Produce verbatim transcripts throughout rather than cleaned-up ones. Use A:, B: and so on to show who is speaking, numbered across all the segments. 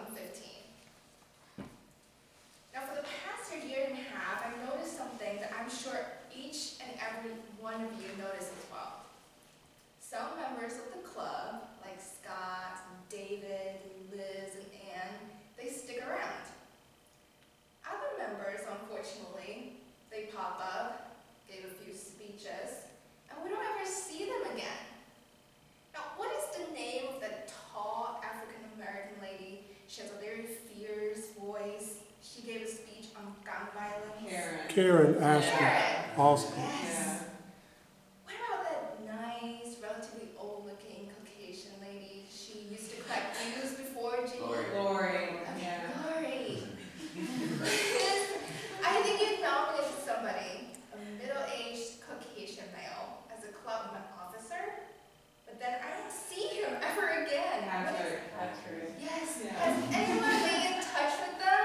A: thousand fifteen. Now for the past year and a half, I've noticed something that I'm sure each and every one of you noticed as well. Some members of the club, like Scott, David, Liz, and Ann, they stick around. Other members, unfortunately, they pop up, gave a few speeches, and we don't ever see them again. Now, what is the name of that tall African-American lady? She has a very fierce voice. She gave a speech on gun violence.
B: Karen.
C: Karen Aston.
A: Karen.
C: Austin.
A: Yes.
B: Yeah.
A: What about that nice, relatively old-looking Caucasian lady? She used to collect dues before Ginny.
D: Lori.
B: Lori.
A: Okay,
B: Yeah.
A: Lori. I think you've nominated somebody, a middle-aged Caucasian male, as a club officer, but then I don't see him ever again.
B: That's
A: What is-
B: right. That's true.
A: Yes.
B: Yeah.
A: Has anyone been in touch with them?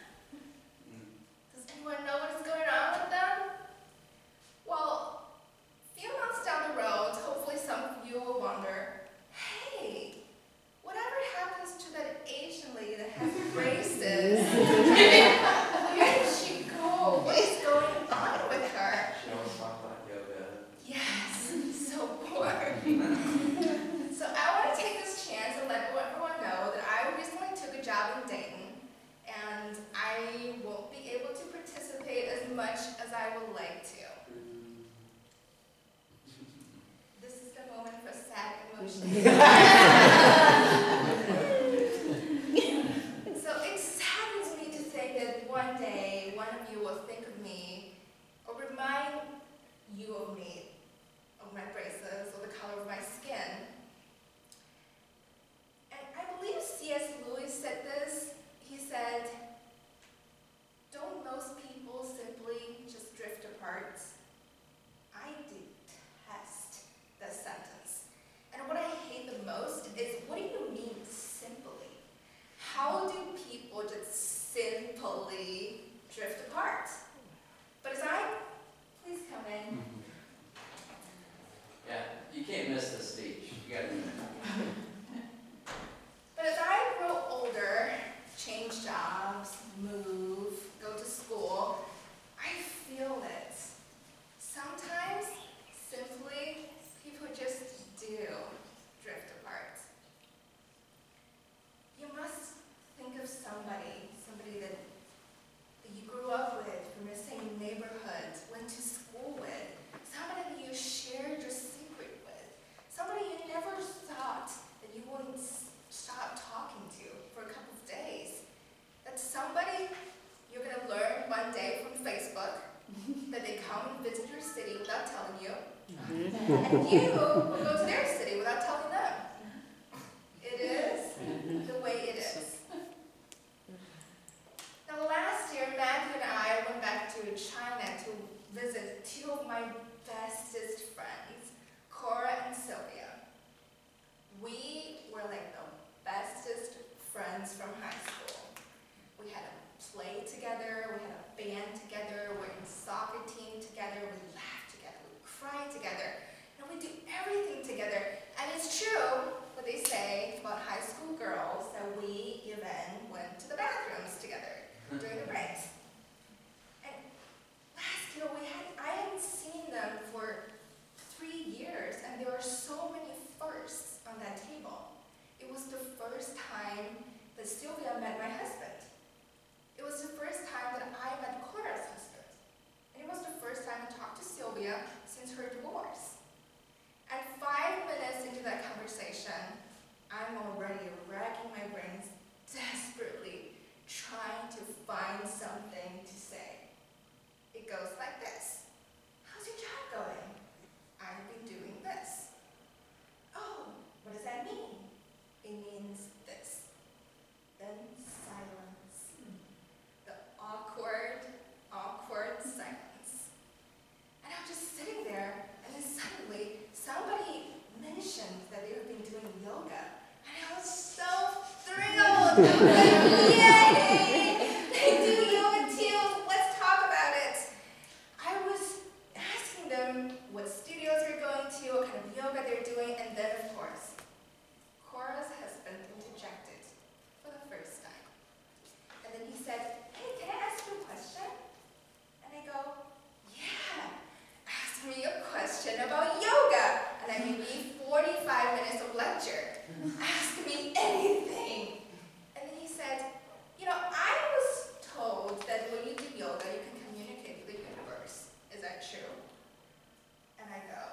A: Does anyone know what is going on with them? Well, a few months down the road, hopefully some of you will wonder, hey, whatever happens to that Asian lady that has braces? Where did she go? What is going on with her?
D: She always talks about yoga.
A: Yes, so bored. So I want to take this chance and let everyone know that I recently took a job in Dayton, and I won't be able to participate as much as I would like to. This is the moment for sad emotions. So it saddens me to think that one day one of you will think of me or remind you of me, of my braces, or the color of my skin. And I believe C S Lewis said this. He said, "Don't most people simply just drift apart?" I detest this sentence. And what I hate the most is, what do you mean simply? How do people just simply drift apart? But as I, please come in.
D: Yeah, you can't miss this speech. You gotta.
A: But as I grow older, change jobs, move, go to school, I feel it. Sometimes, simply, people just do drift apart. You must think of somebody, somebody that, that you grew up with, from your same neighborhood, went to school with, somebody that you shared your secret with, somebody you never thought that you wouldn't s- stop talking to for a couple of days. That's somebody you're going to learn one day from Facebook that they come and visit your city without telling you, and you will go to their city without telling them. It is the way it is. Now last year, Matthew and I went back to China to visit two of my bestest friends, Cora and Sylvia. We were like the bestest friends from high school. We had a play together, we had a band together, we were in soccer team together, we laughed together, we cried together, and we do everything together. And it's true what they say about high school girls, that we even went to the bathrooms together during the breaks. And last year we had, I hadn't seen them for three years, and there were so many firsts on that table. It was the first time that Sylvia met my husband. It was the first time that I met Cora's husband. And it was the first time I talked to Sylvia since her divorce. And five minutes into that conversation, I'm already racking my brains desperately, trying to find something to say. It goes like this. How's your job going? I've been doing this. Oh, what does that mean? It means this. Then silence. The awkward, awkward silence. And I'm just sitting there, and then suddenly somebody mentioned that they have been doing yoga. And I was so thrilled. I was like, yay! They do yoga too. Let's talk about it. I was asking them what studios they're going to, what kind of yoga they're doing, and then of course, Cora's husband interjected for the first time. forty-five minutes of lecture. Ask me anything. And then he said, you know, I was told that when you do yoga, you can communicate with the universe. Is that true? And I go,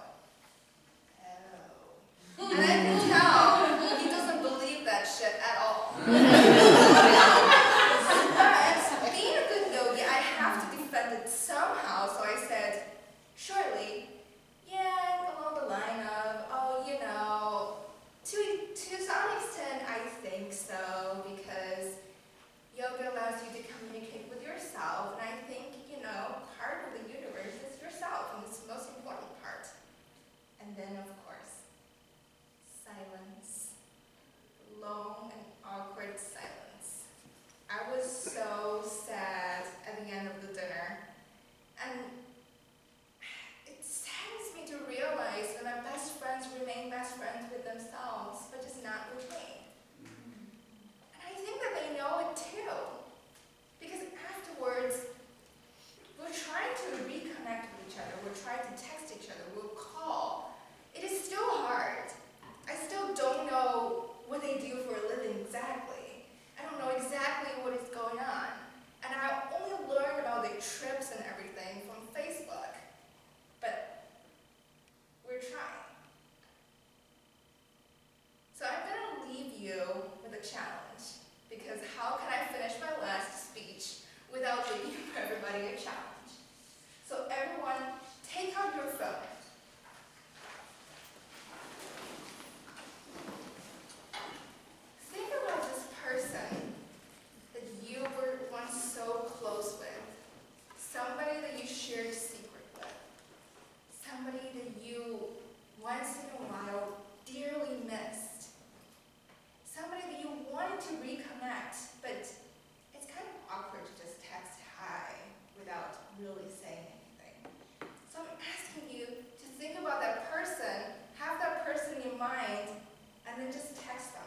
A: oh. And I can tell he doesn't believe that shit at all. But being a good yogi, I have to defend it somehow, so I said, surely, yeah, along the line of, oh, you know, to, to some extent, I think so, because yoga allows you to communicate with yourself, and I think, you know, part of the universe is yourself, and it's the most important part. And then, of course, silence. Long and awkward silence. I was so sad at the end of the dinner, and it saddens me to realize that my best friends remain best friends with themselves, but just not with me. And I think that they know it too, because afterwards, we're trying to reconnect with each other, we're trying to text each other, we'll call. It is still hard. I still don't know what they do for a living exactly. I don't know exactly what is going on. And I only learned about their trips and everything from Facebook. But we're trying. So I'm going to leave you with a challenge, because how can I finish my last speech without leaving everybody a challenge? So everyone, take out your phone. Think about this person that you were once so close with, somebody that you shared a secret with, somebody that you once in a while dearly missed, somebody that you wanted to reconnect, but it's kind of awkward to just text hi without really saying anything. So I'm asking you to think about that person, have that person in your mind, and then just text them.